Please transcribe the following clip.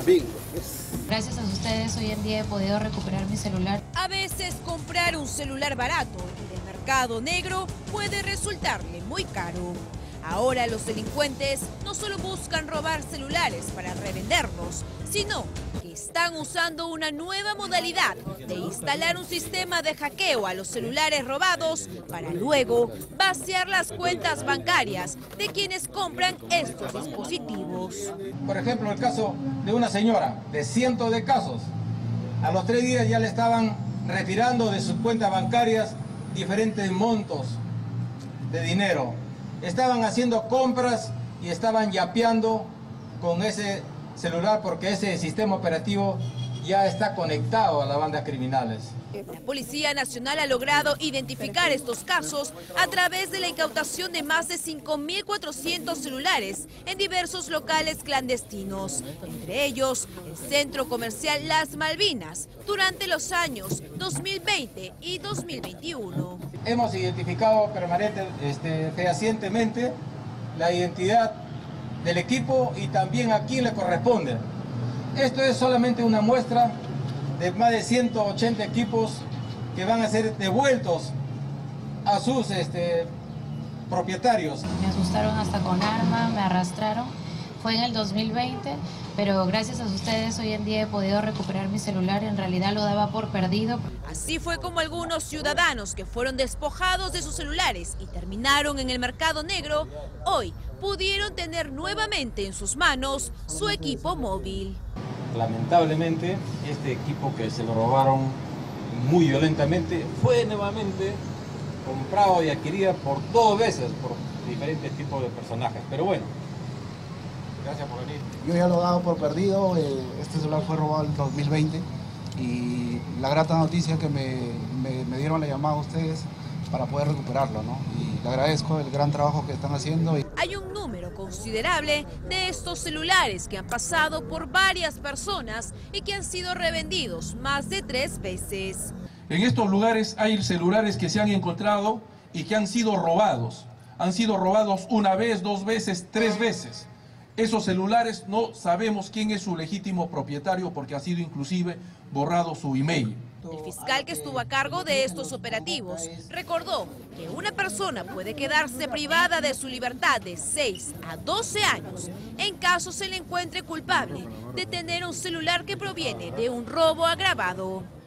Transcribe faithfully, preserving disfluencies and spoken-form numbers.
Bingo. Gracias a ustedes hoy en día he podido recuperar mi celular. A veces comprar un celular barato en el mercado negro puede resultarle muy caro. Ahora los delincuentes no solo buscan robar celulares para revenderlos, sino que están usando una nueva modalidad de instalar un sistema de hackeo a los celulares robados para luego vaciar las cuentas bancarias de quienes compran estos dispositivos. Por ejemplo, el caso de una señora, de cientos de casos, a los tres días ya le estaban retirando de sus cuentas bancarias diferentes montos de dinero. Estaban haciendo compras y estaban yapeando con ese celular porque ese sistema operativo ya está conectado a las bandas criminales. La Policía Nacional ha logrado identificar estos casos a través de la incautación de más de cinco mil cuatrocientos celulares en diversos locales clandestinos, entre ellos el Centro Comercial Las Malvinas, durante los años dos mil veinte y dos mil veintiuno. Hemos identificado permanente, este, fehacientemente la identidad del equipo y también a quién le corresponde. Esto es solamente una muestra de más de ciento ochenta equipos que van a ser devueltos a sus este, propietarios. Me asustaron hasta con arma, me arrastraron. Fue en el dos mil veinte, pero gracias a ustedes hoy en día he podido recuperar mi celular. En realidad lo daba por perdido. Así fue como algunos ciudadanos que fueron despojados de sus celulares y terminaron en el mercado negro, hoy pudieron tener nuevamente en sus manos su equipo móvil. Lamentablemente, este equipo que se lo robaron muy violentamente fue nuevamente comprado y adquirido por dos veces por diferentes tipos de personajes. Pero bueno, gracias por venir. Yo ya lo he dado por perdido, este celular fue robado en dos mil veinte y la grata noticia que me, me, me dieron la llamada a ustedes para poder recuperarlo, ¿no? Y le agradezco el gran trabajo que están haciendo. Hay un número considerable de estos celulares que han pasado por varias personas y que han sido revendidos más de tres veces. En estos lugares hay celulares que se han encontrado y que han sido robados. Han sido robados una vez, dos veces, tres veces. Esos celulares no sabemos quién es su legítimo propietario porque ha sido inclusive borrado su email. El fiscal que estuvo a cargo de estos operativos recordó que una persona puede quedarse privada de su libertad de seis a doce años en caso se le encuentre culpable de tener un celular que proviene de un robo agravado.